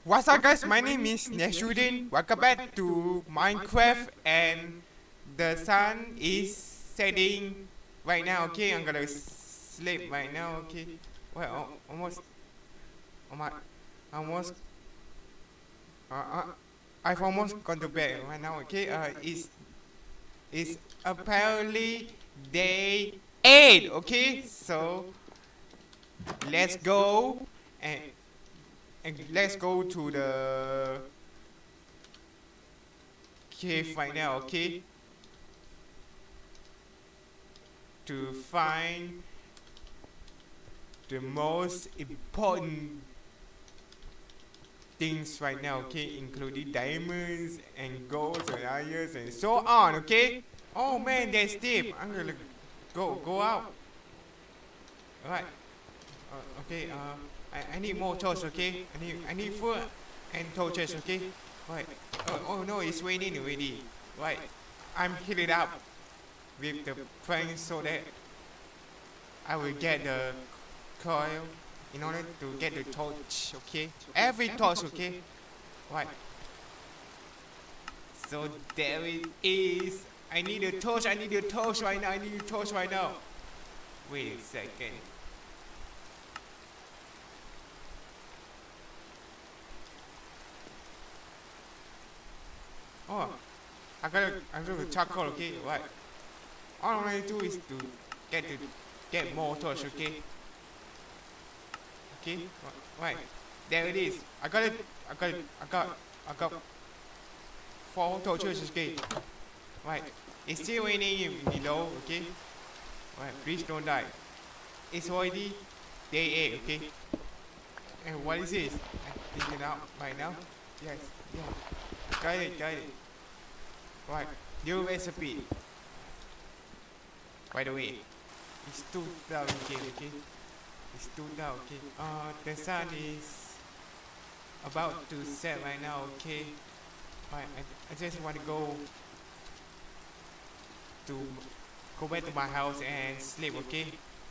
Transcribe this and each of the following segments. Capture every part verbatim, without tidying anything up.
What's up guys, my name is Neshuddin. Welcome back to Minecraft and the sun is setting right now, okay? I'm gonna sleep right now, okay? Well, almost, oh my, almost, uh, uh, I've almost gone to bed right now, okay? Uh, it's, it's apparently day eight, okay? So, let's go and, and let's go to the cave right now, okay? To find the most important things right now, okay? Including diamonds and golds and irons and so on, okay? Oh man, there's Steve. I'm gonna go go out. Alright. Uh, okay, uh, I, I need more torches, okay? I need I need food and torches, okay? Right. Oh, oh no, it's raining already. Right. I'm heating up with the plank so that I will get the coil in order to get the torch, okay? Every torch, okay? Right. So there it is. I need a torch, I need a torch right now, I need a torch right now. Wait a second. Oh, I got a, I got a charcoal, okay? Right. All I need to do is to get to get more torch, okay? Okay, right. There it is. I got it. I got it. I got. I got four torches, okay? Right. It's still raining below, okay? Right. Please don't die. It's already day eight, okay? And what is this? I'm thinking out right now. Yes. Yeah. Got it. Got it. Right. New recipe. By the way, it's two thousand game, okay? It's two down, okay? Uh, the sun is about to set right now, okay? Right, I, I just want to go to go back to my house and sleep, okay?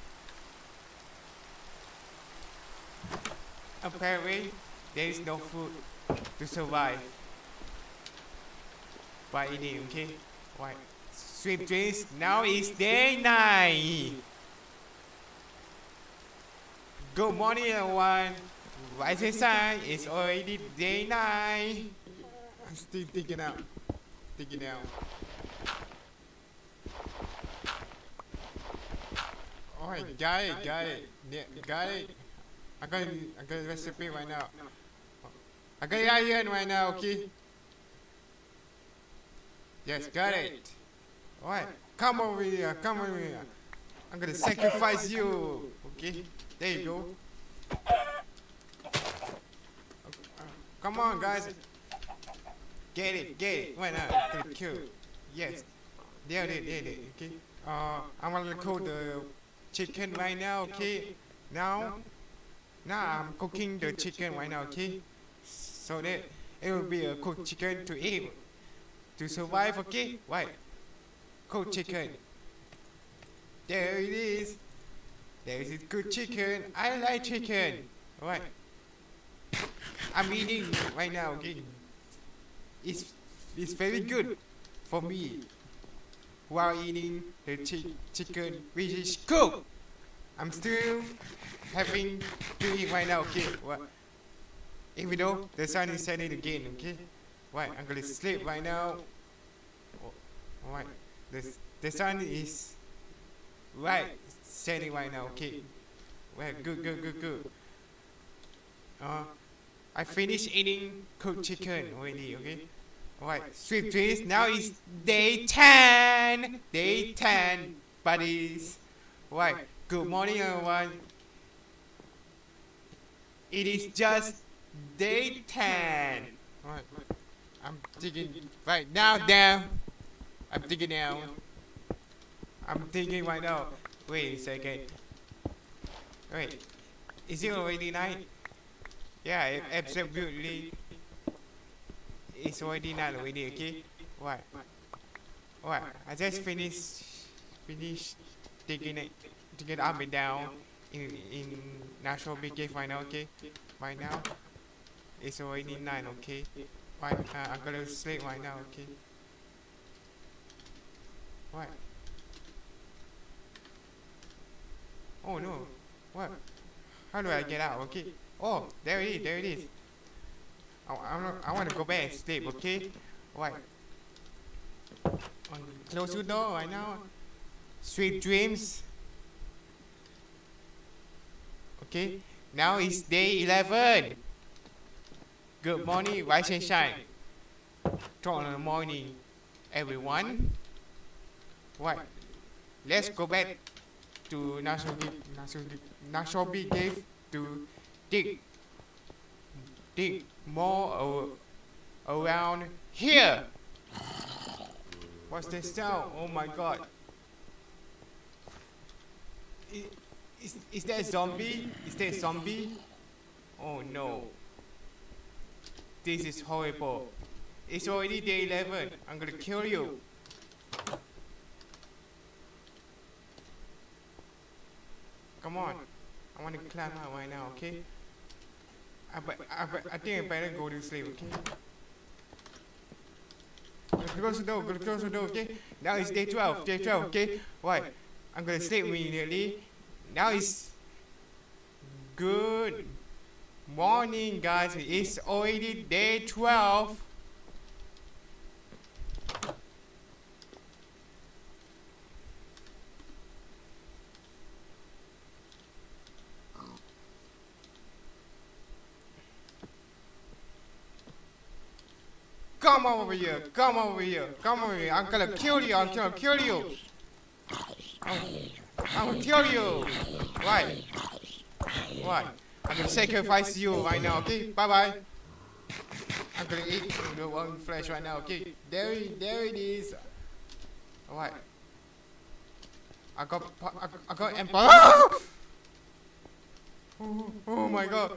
Apparently, there is no food to survive by eating, okay? Right, sweet dreams. Now it's day nine. Good morning everyone. Rising sun, it's already day nine. I'm still thinking out. Thinking out. Alright, got it, got it. Yeah, got it. I got I got a recipe right now. I got it iron right now, okay? Yes, got it. Alright, come over here, come over here. I'm gonna sacrifice you. Okay? There you go. Come on, guys. Get it, get it. Why not? To kill. Yes. There it is, there it is. Okay. Uh, I'm gonna cook the chicken right now. Okay. Now, now I'm cooking the chicken right now. Okay. So that it will be a cooked chicken to eat, to survive. Okay. Right. Cooked chicken. There it is. There is good chicken. I like chicken. Alright. I'm eating right now, okay? It's, it's very good for me while eating the chi chicken which is cooked. I'm still having to eat right now, okay? What? Even though the sun is setting again, okay? Right, I'm gonna sleep right now. Alright. The, the sun is right setting right now, okay? Well, good, good, good, good. Uh, I finished eating cooked chicken already, okay? Alright, sweet dreams. Now it's day ten! Day ten, buddies. Right, good morning everyone. It is just day ten. Alright, I'm thinking right now down. I'm thinking now. I'm thinking right now. Wait a second. Wait, is it already night? Yeah, absolutely. It's already night already, okay? What? What? I just finished, finished taking it, taking it up and down in in Natural Big Cave right now, okay? Right now. It's already nine, okay? Right, uh, I'm gonna sleep right now, okay? What? Oh no. What? How do I get out, okay? Oh, there it is, there it is. I, I'm not, I want to go back and sleep, okay? Right. Close your door right now. Sweet dreams. Okay, now it's day eleven. Good morning, rise and shine. Twelve in the morning, everyone. Right, let's go back to Nashobi, Nashobi, Nashobi Cave to dig, dig more uh, around here. What's this sound? Oh my god. Is, is, is that a zombie? Is that a zombie? Oh no. This is horrible. It's already day eleven. I'm gonna kill you. Come on. I want to climb out right now, okay? I, be, I, be, I think I better go to sleep, okay? Close the door, close the door, okay? Now it's day twelve, day twelve, okay? Right. I'm gonna sleep immediately. Now it's good morning, guys. It's already day twelve. Come over here, come over here, come over here. I'm gonna kill you, I'm gonna kill you. I'm, I'm gonna kill you. Right. Right. I'm gonna sacrifice you right now, okay? Bye bye. I'm gonna eat the one flesh right now, okay? There, there it is. Alright. I got, I, I got empire. Oh, oh my god.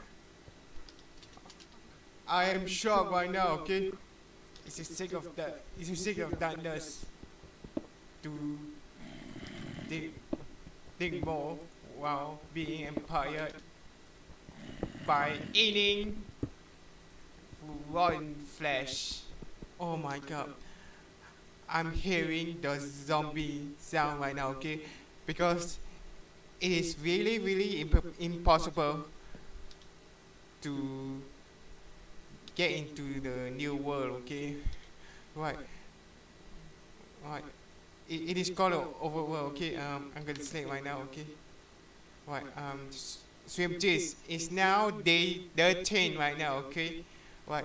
I am shocked right now, okay? It's a sick of that. It's a sick of darkness. To dig, dig more while being empowered by eating rotten flesh. Oh my god. I'm hearing the zombie sound right now, okay? Because it is really, really imp impossible to get into the new world, okay? Right. Right. It, it is called overworld, okay? Um, I'm gonna sleep right now, okay? Right. Um, swim cheese. It's now day thirteen right now, okay? Right.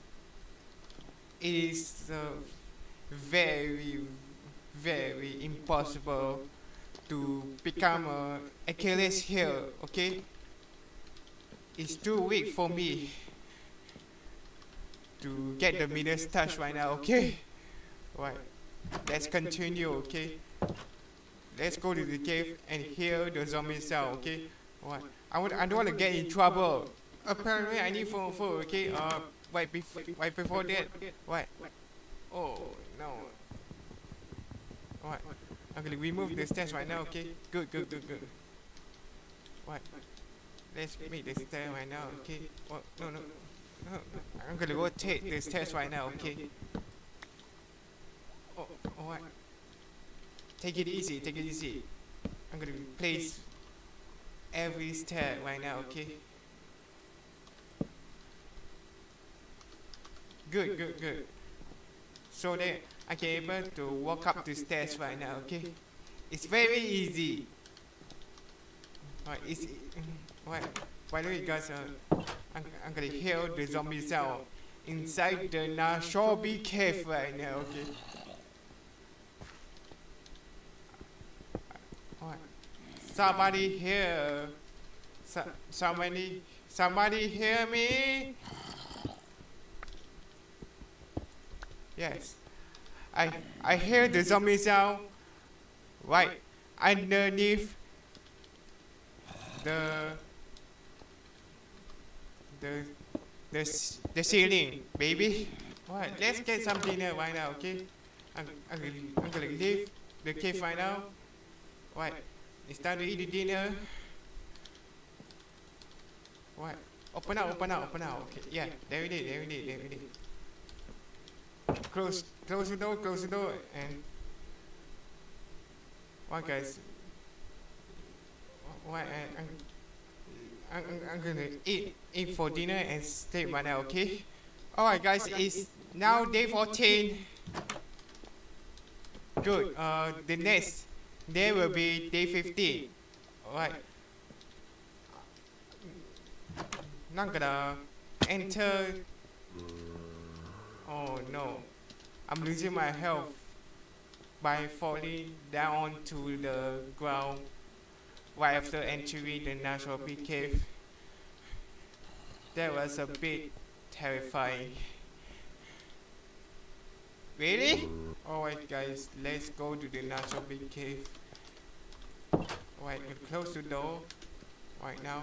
It is uh, very, very impossible to become a Achilles heel, okay? It's too weak for me to get the Midas touch right now, okay? Right. Let's continue, okay? Let's go to the cave and hear the zombie sound, okay? Right. I would I don't want to get in trouble. Apparently I need phone food, okay? Uh right before right before that. Right. Oh no. Right. I'm gonna remove the stairs right now, okay? Good, good, good, good. Right. Let's make the stairs right now, okay? Oh, no, no. No, I'm gonna rotate this test right now, okay? Oh, alright. Take it easy, take it easy. I'm gonna place every stair right now, okay? Good, good, good. So that I can able to walk up the stairs right now, okay? It's very easy. Alright, it's... Alright, by the way guys, uh, I'm, I'm gonna hear the zombie sound inside the Nashobi cave right now, okay? Alright. Somebody here. So, somebody, somebody hear me? Yes. I, I hear the zombie sound right underneath the The, the, the ceiling, baby. Alright, let's get some dinner right now, okay? I'm, I'm, gonna, I'm gonna leave the cave right now. Alright, it's time to eat the dinner. Alright. open up, open up, open up. Okay, yeah, there it is, there it is, there it is. Close, close the door, close the door, and what, guys? What? I'm, I'm, I'm gonna eat, eat for dinner and sleep right now. Okay. All right, guys. It's now day fourteen. Good. Uh, the next day will be day fifteen. All right. Not gonna enter. Oh no, I'm losing my health by falling down to the ground right after entering the Natural Peak Cave. That was a bit terrifying. Really? Alright guys, let's go to the Natural Peak Cave. Alright, close the door right now.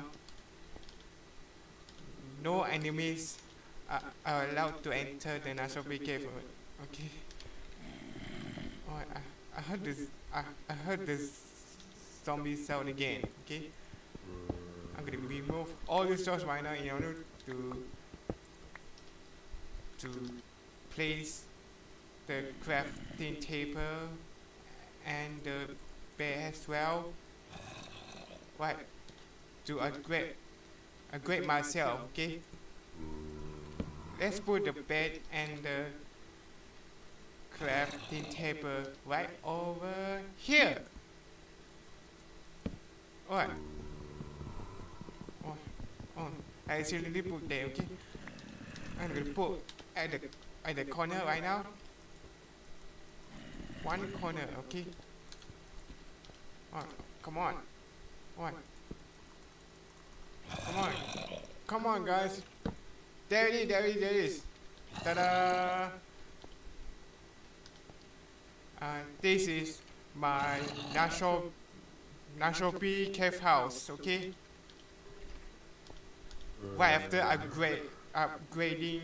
No enemies are, are allowed to enter the Natural Peak Cave. Okay. Alright, I, I heard this. I, I heard this zombie sound again. Okay. I'm gonna remove all the stuff right now in order to to place the crafting table and the bed as well. Right. To upgrade upgrade myself. Okay. Let's put the bed and the crafting table right over here. Alright. Oh, oh, I actually put there, okay? I'm gonna put at the at the corner right now. One corner, okay? Alright, come on. Alright. Come on. Come on, guys. There it is, there it is, there it is. Ta-da! Uh, this is my Natural Natural Peak Cave house, okay? Right after upgrade, upgrading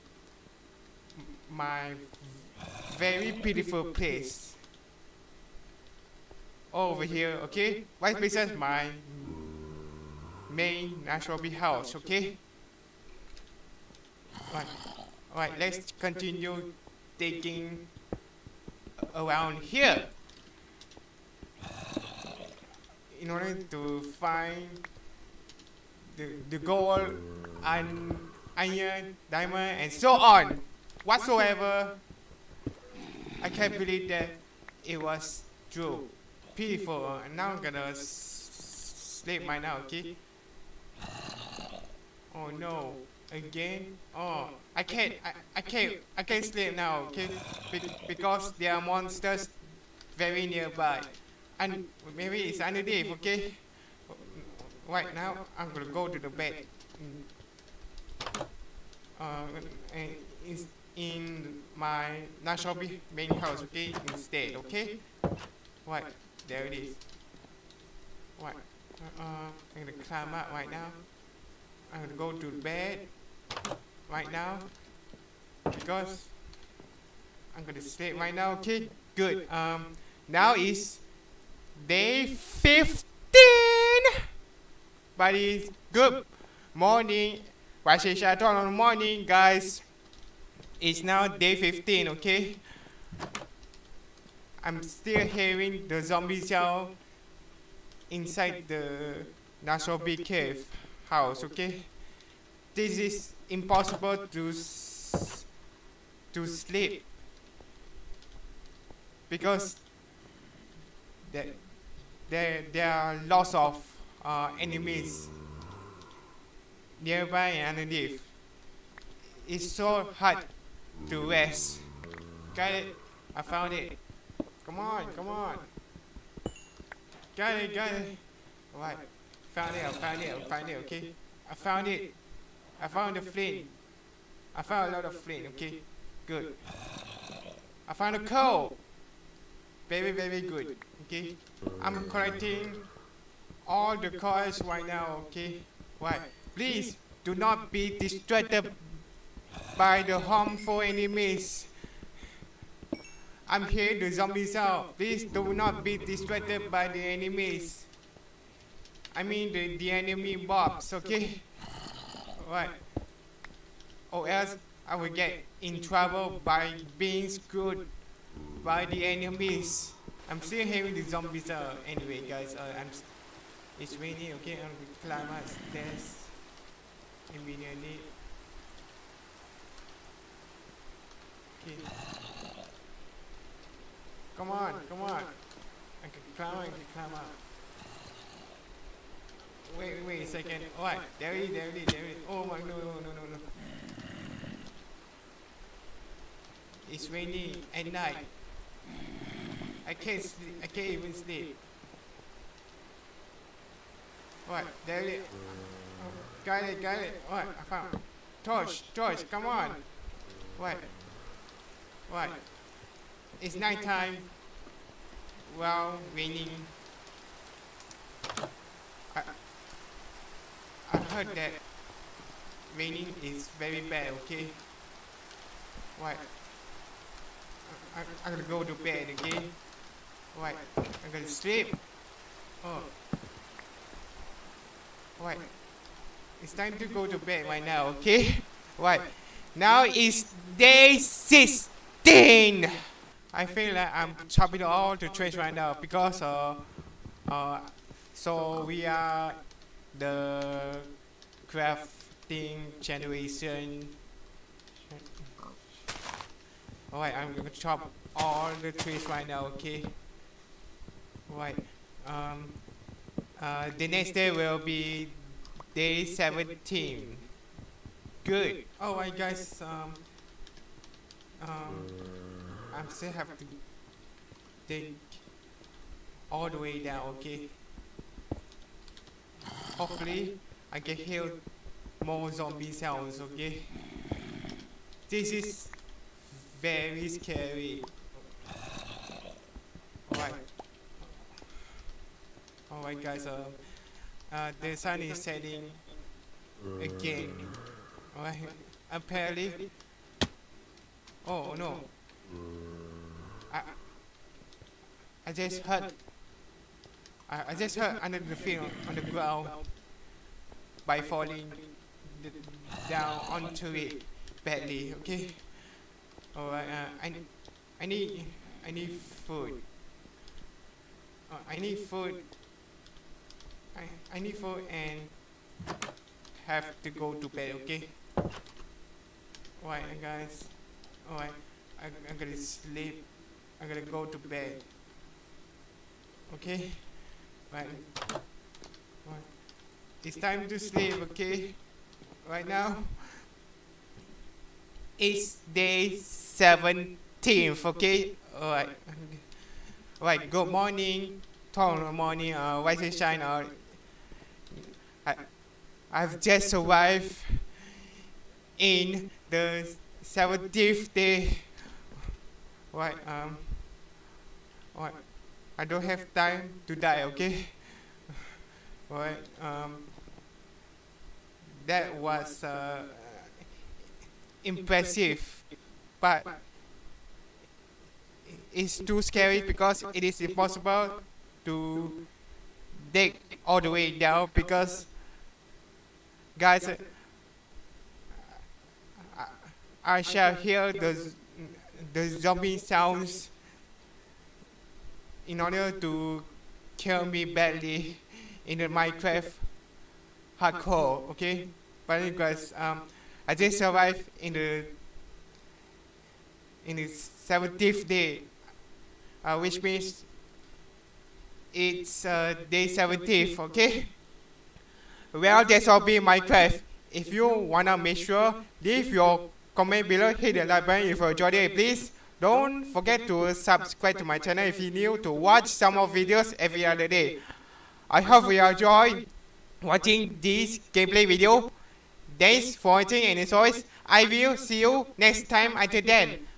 my very beautiful place over here, okay? Right beside my main Natural Peak house, okay? Right, right. Let's continue digging around here in order to find the, the gold and iron, diamond, and so on whatsoever. I can't believe that it was true. Beautiful. And now I'm gonna s sleep right now, okay? Oh no, again? Oh, I can't, I, I can't, I can't sleep now, okay? Be because there are monsters very nearby. And maybe it's underneath, okay? Right now, I'm gonna go to the bed. Uh, and it's in my Natural Peak main house, okay? Instead, okay? Right, there it is. Right, uh, I'm gonna climb up right now. I'm gonna go to bed right now because I'm gonna sleep right now. Okay, good. Um, now is day fifteen. But it's good morning. Washi on the morning, guys. It's now day fifteen. Okay. I'm still hearing the zombie sound inside the Natural Peak Cave house, okay? This is impossible to s to sleep because there there, there are lots of uh, enemies nearby and underneath. It's so hard to rest. Got it? I found it. Come on, come on. Got it, got it. Alright. Found it, I found it, I found it, okay? I found it. I found the flint. I found a lot of flint, okay? Good. I found a coal. Very, very good, okay? I'm collecting all the coins right now, okay? Right. Please do not be distracted by the harmful enemies. I'm here, the zombies out. Please do not be distracted by the enemies. I mean the, the enemy mobs, okay? Alright. Or else I will get in trouble by being screwed by the enemies. I'm still having the zombies uh, anyway, guys. Uh, I'm it's raining, okay? I'm gonna climb up stairs immediately. Okay. Come on, come on. I can climb, I can climb up. Wait, wait a second. Alright, there it is, there it is, there it is. Oh my, no, no, no, no, no. It's raining at night. I can't sleep, I can't even sleep. Alright, there it is. Oh, got it, got it. Alright, I found. Torch, torch, come on. What? What? It's nighttime. Well, raining. I, I heard that raining is very bad, okay? What? I, I, I'm gonna go to bed again. What? I'm gonna sleep. Oh. What? It's time to go to bed right now, okay? What? Now it's day sixteen. I feel like I'm chopping all the trash right now because uh, uh, so we are the crafting generation. Alright, I'm gonna chop all the trees right now, okay? Right. Um. Uh, the next day will be day seventeen. Good. Alright, guys. Um. Um. I still have to dig all the way down, okay? Hopefully, I can heal more zombie sounds, okay? This is very scary. Alright. Alright, guys. Uh, uh, the sun is setting again. Alright. Apparently. Oh no. I, I just heard I, I just heard under the field on the ground by falling down onto it badly, okay? Alright, uh, I, I need I need food. Uh, I need food. I, I need food and have to go to bed, okay? Alright, guys. Alright. I, I'm gonna sleep. I'm gonna go to bed. Okay? Right. Right. It's time to sleep, okay? Right now. It's day seventeenth, okay? Alright. Alright, good morning. Tomorrow morning, uh, rise and shine. Uh, I, I've just survived in the seventeenth day. Right, um, right, I don't have time to die, okay? Right, um, that was uh, impressive, but it's too scary because it is impossible to dig all the way down because, guys, uh, I, I shall hear the the zombie sounds in order to kill me badly in the Minecraft hardcore, okay? But guys, um, I just survived in the in the seventeenth day, uh, which means it's uh, day seventeenth, okay? Well, that's all be Minecraft. If you wanna make sure, leave your comment below, hit the like button if you enjoyed it. Please don't forget to subscribe to my channel if you're new to watch some more videos every other day. I hope you enjoy watching this gameplay video. Thanks for watching, and as always, I will see you next time. Until then,